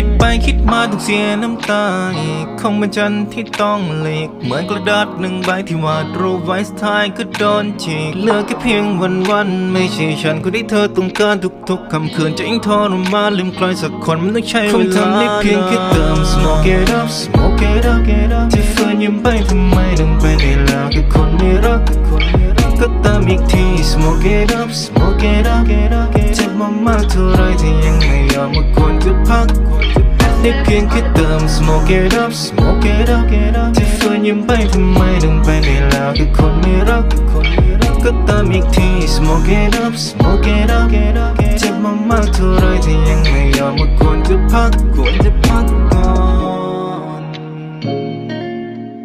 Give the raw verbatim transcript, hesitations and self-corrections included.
คิดไปคิดมาต้องเสียน้ำตาอีกคงเป็นฉันที่ต้องหลีกเหมือนกระดาษหนึ่งใบที่วาดรูปไว้สุดท้ายก็โดนฉีกเหลือแค่เพียงวันวันไม่ใช่ฉันคนที่เธอต้องการทุกๆคำคืนจะยิ่งทรมานลืมใครสักคนมันต้องใช้เวลาคงทำได้เพียงแค่เติม smoke it up smoke it up ที่ฝืนยิ้มไปทำไมต้องไปได้แล้วแค่คนไม่รักก็เติมอีกที smoke it up smoke it up เจ็บมามากเท่าไรที่ยังไม่ยอมมาควรจะพักได้เพียงแค่เติม smoke it up smoke it up ที่ฝืนยิ้มไปทำไมต้องไปได้แล้วแค่คนไม่รักก็เติมอีกที smoke it up smoke it up เจ็บมามากเท่าไรที่ยังไม่ยอมมาควรจะพักควรจะพัก